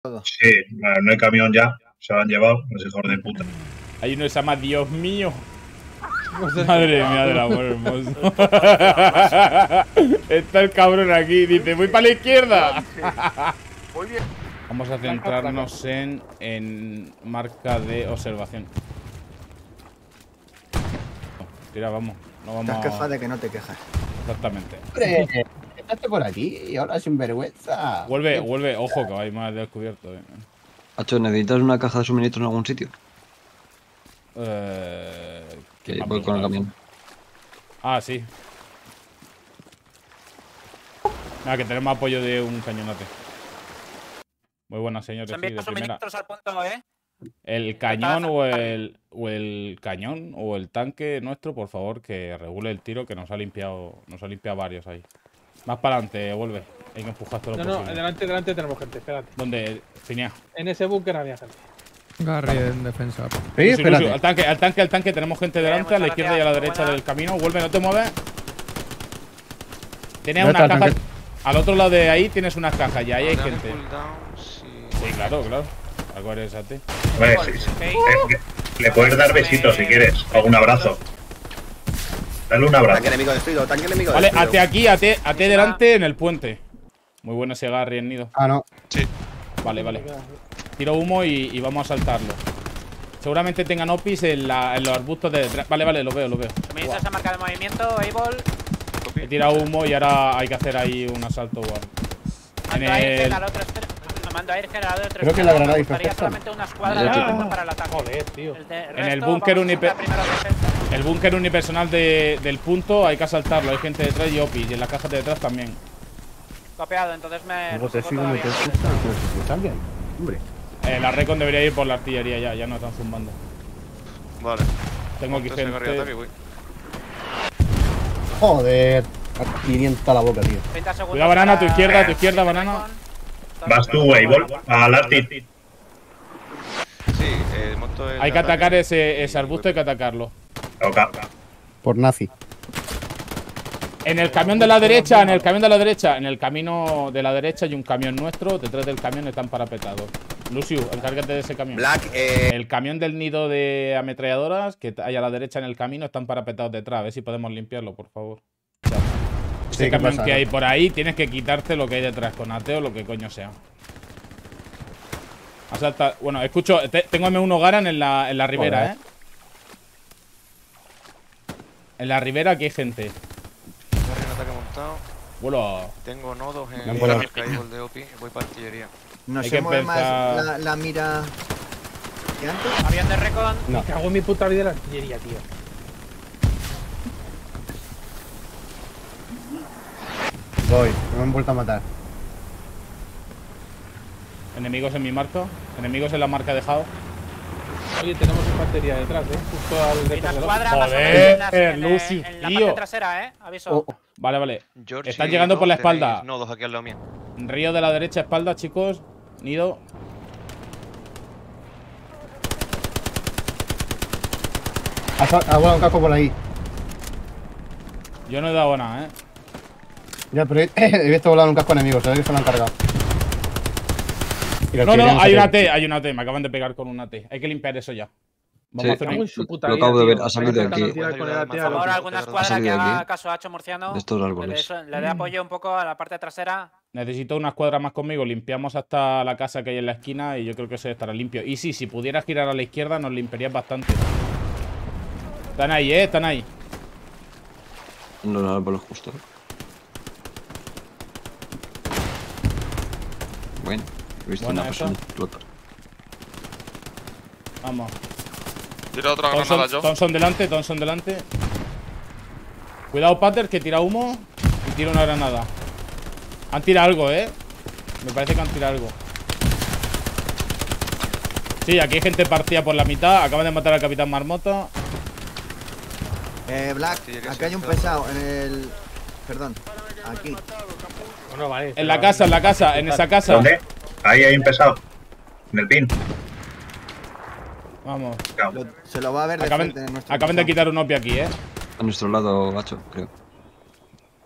Sí, no hay camión ya. Se lo han llevado los hijos de puta. Hay uno que se llama Dios mío. Madre mía del amor hermoso. Está el cabrón aquí. Dice, voy para la izquierda. Vamos a centrarnos en marca de observación. Tira, vamos. No vamos. Te has quejado de que no te quejas. Exactamente. ¡Hombre! Estás por aquí y ahora sin vergüenza. Vuelve. Ojo, que vais más descubierto. Hacho, ¿necesitas una caja de suministros en algún sitio? ¿Qué Voy con el camión. Ah, sí. Nada, que tenemos apoyo de un cañonate. Muy buena, señores. Se envían suministros al punto, ¿eh? El cañón o el cañón o el tanque nuestro, por favor, que regule el tiro, que nos ha limpiado varios ahí. Más para adelante, vuelve. Hay que empujar todo lo posible. No, delante tenemos gente, espérate. ¿Dónde? Finea. En ese búnker había gente. Garry en defensa. Sí, espérate. Al tanque, tenemos gente delante, a la izquierda y a la derecha del camino. Vuelve, no te mueves. Tienes unas cajas. Al otro lado de ahí tienes unas cajas y ahí hay gente. Sí, claro. Algo eres a ti. Hombre, le puedes dar besitos si quieres, o un abrazo. Dale un abrazo. Tanque enemigo destruido, tanque enemigo Vale, destruido. ate aquí, ate delante en el puente. Muy bueno ese Garry en nido. Ah, no. Sí. Vale. Tiro humo y vamos a saltarlo. Seguramente tengan opis en los arbustos de detrás. Vale, lo veo. Suministro esa marca de movimiento, Able. He tirado humo y ahora hay que hacer ahí un asalto. Mando a Airhead al otro extremo. Mando a Airhead al otro extremo. Creo que la granada Me hizo gustaría efecto. solamente una escuadra para el ataque. Joder, tío. En el búnker el búnker unipersonal del punto hay que asaltarlo. Hay gente detrás y opis. Y en las cajas de detrás también. Copiado, entonces me. Luego te sigo metiendo también. Hombre. La Recon debería ir por la artillería ya no están zumbando. Vale. Tengo aquí gente. Joder. A 500 a la boca, tío. 30 segundos. Cuidado, banana, a tu izquierda, banana. Vas tú, Able, al Arctic. Sí, monto el. Hay que atacar ese arbusto, hay que atacarlo. Por nazi. En el camión de la derecha, en el camino de la derecha hay un camión nuestro. Detrás del camión están parapetados. Lucio, encárgate de ese camión. Black, El camión del nido de ametralladoras que hay a la derecha en el camino están parapetados detrás. A ver si podemos limpiarlo, por favor. Ese camión que hay por ahí, tienes que quitarte lo que hay detrás, con ateo o lo que coño sea. Asalta. Bueno, escucho, tengo M1 Garan en la ribera, En la ribera aquí hay gente. Un ataque montado. Bueno. Tengo nodos en el Able de OP. Voy para artillería. no hay se que mueve empezar- más la mira que antes. Avión de Recon. Me cago en mi puta vida la artillería, tío. Voy, me han vuelto a matar. Enemigos en mi marca. Enemigos en la marca dejado. Oye, tenemos infantería detrás, Justo al Hay una detrás del escuadra más o Joder, menos en Lucy, la tío. parte trasera, Aviso. Vale. George Están y llegando por la Nido, tenéis espalda. nodos aquí al lado mío. Río de la derecha, espalda, chicos. Nido. Ha volado un casco por ahí. Yo no he dado nada, Ya, pero he visto volar un casco enemigo, sabes que se lo han cargado. Y la No, artillería hay se una queda. hay una AT. Me acaban de pegar con una AT. Hay que limpiar eso ya. Vamos a hacer Cago un... en su puta Lo vida, acabo de ver, tío. ha salido de Intentando aquí. tirar con el AT a Por los- Ahora alguna escuadra que salido de haga aquí. caso a Hacho Murciano. De estos árboles. Le dé apoyo un poco a la parte trasera. Necesito una escuadra más conmigo. Limpiamos hasta la casa que hay en la esquina y yo creo que eso estará limpio. Y sí, si pudiera girar a la izquierda nos limpiarías bastante. Están ahí, están ahí. En los árboles justo. Bueno, he visto Buena una esa. persona explotar. Vamos. Tira otra granada yo. Thompson delante. Cuidado, Pater, que tira humo y tira una granada. Han tirado algo, Me parece que han tirado algo. Sí, aquí hay gente partida por la mitad. Acaban de matar al Capitán Marmota. Black, acá hay un pesado en el. Perdón, aquí. Bueno, vale. En la casa, en esa casa. ¿Dónde? Ahí hay un pesado. En el pin. Vamos. Se lo va a ver de Acaban frente. Nuestro de pesado. quitar un OPI aquí, A nuestro lado, gacho, creo.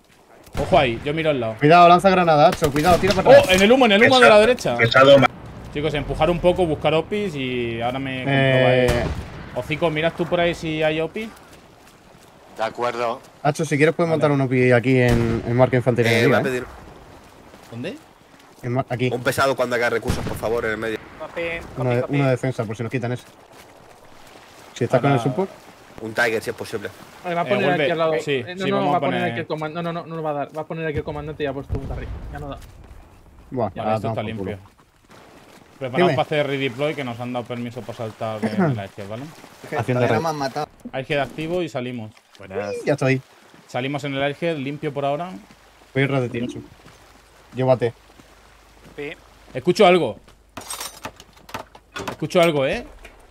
Ojo ahí, yo miro al lado. Cuidado, lanza granada, Hacho. Cuidado, tira para ¡Oh! atrás. En el humo de la derecha. Pesado, Chicos, empujar un poco, buscar opis y ahora me comprobáis. Hocico, ¿miras tú por ahí si hay opis? De acuerdo. Hacho, si quieres puedes montar un OPI aquí en marca infantería. Voy a pedir ¿Dónde? Aquí. un pesado cuando haga recursos, por favor, en el medio. Una defensa, por si nos quitan eso. Si estás con el support. Un Tiger, si es posible. Vale, va a poner aquí al lado. Sí, no, sí, no, vamos va a poner... aquí el comandante. No nos va a dar. Va a poner aquí el comandante y ha puesto un carril. Ya no da. Buah, Vale, esto está limpio. Preparaos para hacer redeploy, que nos han dado permiso para saltar en la izquierda, ¿vale? Haciendo red. me han matado. Airhead activo y salimos. Ya estoy. Salimos en el Airhead, limpio por ahora. Voy a ir de ti, llévate. Sí. Escucho algo. Escucho algo, ¿eh?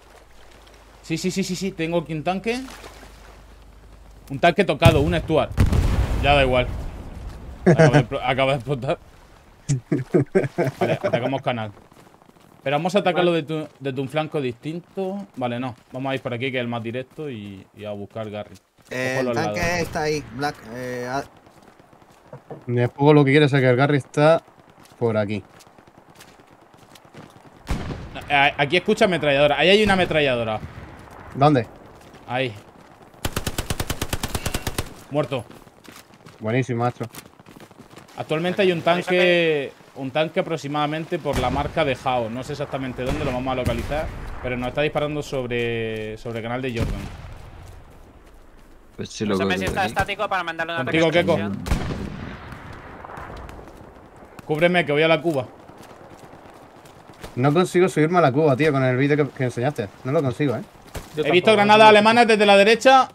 Sí. Tengo aquí un tanque. Un tanque tocado, un Stuart. Ya da igual. Acaba de explotar. Vale, atacamos canal. Pero vamos a atacarlo desde un flanco distinto. Vale, no. Vamos a ir por aquí, que es el más directo, y a buscar Garry. El tanque está ahí, Black. Después lo que quieres es que el Garry está por aquí. Aquí escucha ametralladora. Ahí hay una ametralladora. ¿Dónde? Ahí. Muerto. Buenísimo, macho. Actualmente hay un tanque. Un tanque aproximadamente por la marca de Jao. No sé exactamente dónde, lo vamos a localizar. Pero nos está disparando sobre canal de Jordan. Pues sí, lo No que sé si está estático para mandarle una Contigo, Keko. Cúbreme, que voy a la cuba. No consigo subirme a la cuba, tío, con el vídeo que enseñaste. No lo consigo, He visto granadas alemanas desde la derecha.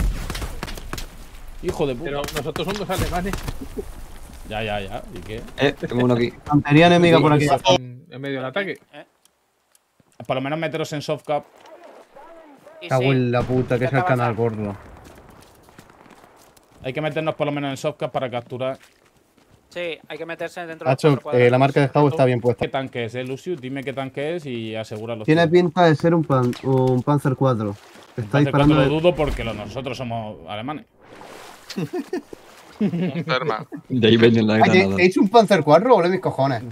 Hijo de puta. Pero nosotros somos alemanes. Ya. ¿Y qué? Tengo uno aquí. Infantería enemiga por aquí. En medio del ataque. Por lo menos meteros en softcap. Cago en la puta, que es el canal gordo. Hay que meternos por lo menos en softcap para capturar. Sí, hay que meterse dentro de Hacho, los cuadros. la marca de Jao está bien puesta. ¿Qué tanque es, Lucius? Dime qué tanque es y asegúralo. Tiene pinta de ser un Panzer 4. Está disparando. Lo dudo porque nosotros somos alemanes. Enferma. De ahí viene la granada. ¿He hecho un Panzer 4 o mis cojones?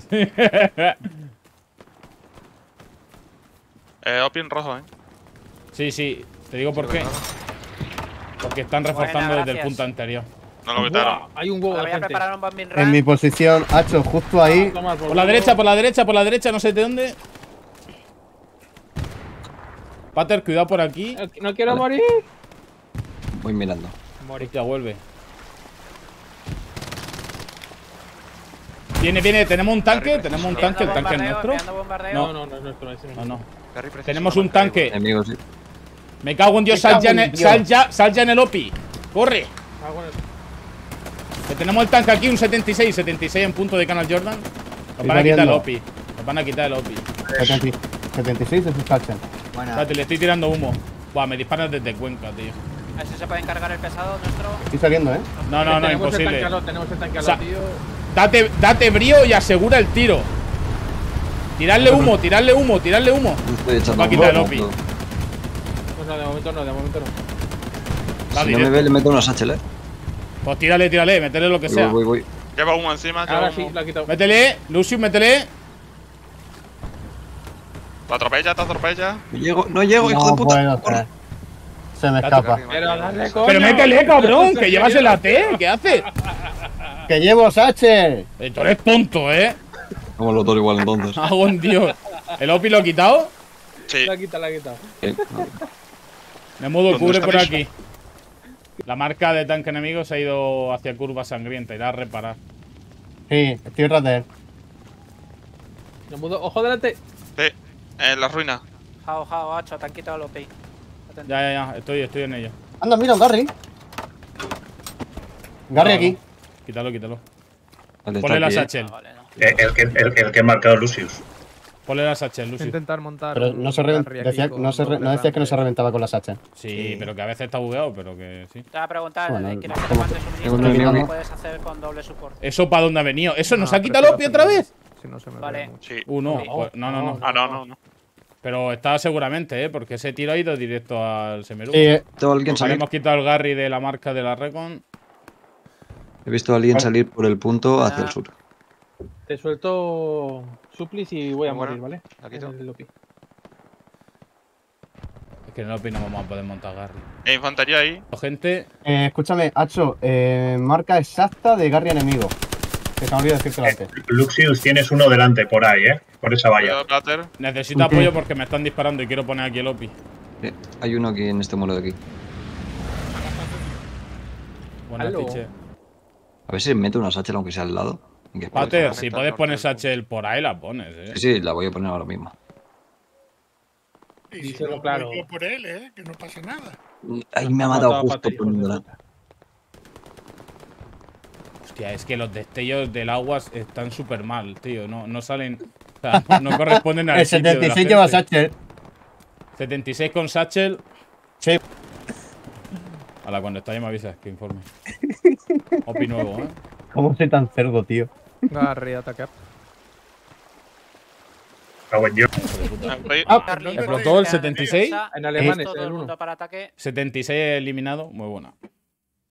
Opi en rojo, Sí. Te digo por qué. Porque están reforzando desde el punto anterior. No lo quitaron. Hay un huevo de Voy a gente. preparar un bombing En mi posición, Hacho, justo ahí. Por la derecha, no sé de dónde. Pater, cuidado por aquí. No quiero morir. Voy mirando. Ya vuelve. Viene, tenemos un tanque, el tanque es nuestro. No, es nuestro. No. Tenemos un tanque. Enemigos, sí. Me cago en Dios, sal ya en el OPI. Corre. Que tenemos el tanque aquí, un 76 en punto de Canal Jordan. Nos van a quitar el OPI. 76 es un Sachen. Espérate, le estoy tirando humo. Buah, me disparan desde Cuenca, tío. A ver si se puede encargar el pesado nuestro. Estoy saliendo, No, imposible. Tenemos el tanque al lado, tío. Date brío y asegura el tiro. Tirarle humo. Estoy echando Va a quitar el un OPI. poco. Pues no, de momento no. Va Si no me ve, le meto una satchel, Pues tírale, métele lo que sea. Voy. Lleva humo encima. Ahora sí, lo ha quitado. Métele, Lucius, métele. Te atropella. No llego, hijo de puta. Puedo, se me escapa. Pero dale, coño. Pero métele, cabrón, que llevas el AT. ¿Qué haces? ¡Que llevo Sachen! Tú eres tonto, Vamos los dos igual entonces. Hago en Dios. ¿El OPI lo he quitado? Sí. La ha quitado. Me mudo, ¿Dónde cubre está por eso? aquí. La marca de tanque enemigo se ha ido hacia curva sangrienta. Irá a reparar. Sí, estoy detrás de él. Me mudo. Ojo delante. Sí. En la ruina. Jao, Hacho, te han quitado el OPI. Ya. Estoy en ello. Anda, mira, un Garry. Garry aquí. Quítalo. Vale, Ponle está la aquí, satchel. Vale, no. El que he marcado Lucius. Ponle la satchel, Voy a Lucius. intentar montar. Pero un no se Garry aquí decía, con no decías que no se reventaba con la Sachen. Sí, pero que a veces está bugueado, pero que sí. Te voy a preguntar, Bueno, ¿quieres que te ¿cómo? mande Tengo un suministros? enemigo ¿Lo aquí. puedes hacer con doble support? ¿Eso para dónde ha venido? ¿Eso nos No, ha quitado el OPI otra vez? Si no se me Vale. ve mucho. Sí. No. Sí. Pues, no. Ah, no. Pero está seguramente, porque ese tiro ha ido directo al Semeru. Tengo a alguien salir. Hemos quitado el Garry de la marca de la Recon. He visto a alguien salir por el punto hacia el sur. Te suelto suplis y voy a Bueno, morir, ¿vale? aquí En tú. el Lopi. Es que en el Lopi no vamos a poder montar Garry. Infantería ahí. Gente, Escúchame, Hacho, marca exacta de Garry enemigo. Que se me olvidó decirte antes. Luxius, tienes uno delante por ahí, por esa valla. Cuidado, Plater. necesito apoyo porque me están disparando y quiero poner aquí el Lopi. Hay uno aquí en este muro de aquí. Buenas, Aló. Tiche. A ver si meto una satchel aunque sea al lado. Y que Pater, pueda- si puedes poner Satchel por ahí, la pones, Sí, sí, la voy a poner ahora mismo. Y si Díselo no, claro. yo por él, que no pasa nada. Ahí me ha Mata matado a justo Pater, hijos de poniéndola. puta. Hostia, es que los destellos del agua están súper mal, tío. No salen. O sea, no corresponden al El sitio de la 76 lleva gente. Satchel. 76 con Satchel. Sí. A la cuando está ya me avisas que informe. Opi nuevo, ¿eh? ¿Cómo soy tan cerdo, tío? Garry, ataque. Cago en Dios. Charlie, ¿Explotó el 76? En alemán es todo el el 1. mundo para ataque. 76 eliminado. Muy buena.